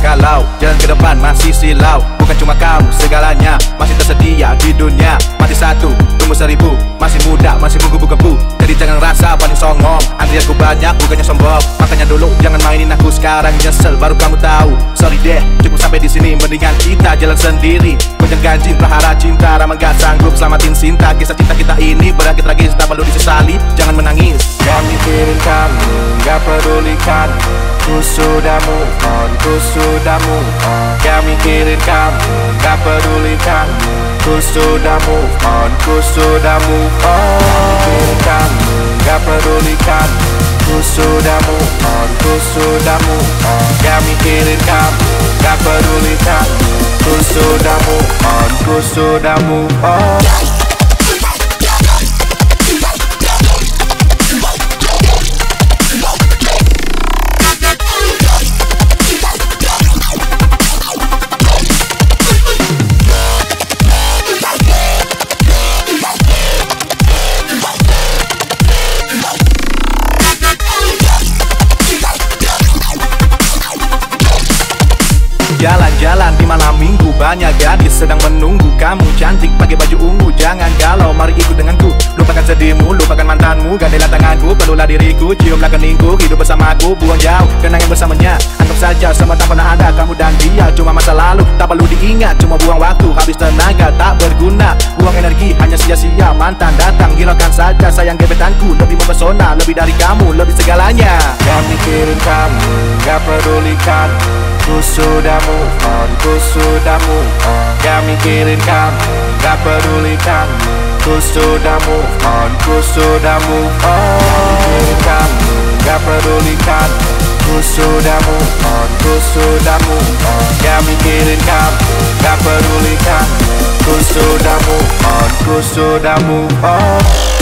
Kalau jalan ke depan masih silau, bukan cuma kamu segalanya, masih tersedia di dunia. Mati satu, tunggu 1000, masih muda, masih menggebu-gebu. Jadi jangan rasa paling songong, antrianku banyak bukannya sombong. Makanya dulu jangan mainin aku, sekarang nyesel baru kamu tahu. Sorry deh, cukup sampai di sini, mendingan kita jalan sendiri. Gonjang ganjing, prahara cinta, Rama gak sanggup selamatin cinta. Kisah cinta kita ini berakhir tragis, tak perlu disesali, jangan menangis. Gak mikirin kamu, gak pedulikan, ku sudah move on, ku sudah move on. Gak mikirin kamu, gak pedulikan, ku sudah move on, ku sudah move on. Gak mikirin kamu, gak pedulikan, ku sudah move on, ku sudah move on. Gak mikirin kamu, gak pedulikan, ku sudah move on, ku sudah move on. Jalan-jalan di malam minggu, banyak gadis sedang menunggu. Kamu cantik pakai baju ungu, jangan galau, mari ikut denganku. Lupakan sedihmu, lupakan mantanmu, gadailah tanganku, peluklah diriku, ciumlah keningku, hidup bersamaku, buang jauh kenangan bersamanya. Anggap saja semua tak pernah ada, kamu dan dia cuma masa lalu, tak perlu diingat, cuma buang waktu, habis tenaga tak berguna, buang energi hanya sia-sia. Mantan datang, hiraukan saja sayang gebetanku, lebih mempesona, lebih dari kamu, lebih segalanya. Gak mikirin kamu, gak pedulikan, ku sudah move on, ku sudah move on. Gak mikirin kamu, gak pedulikan, ku sudah move on, ku sudah move on. Gak mikirin kamu, gak pedulikan, ku sudah move on, ku sudah move on. Gak mikirin kamu, gak pedulikan, ku sudah move on, ku sudah move on.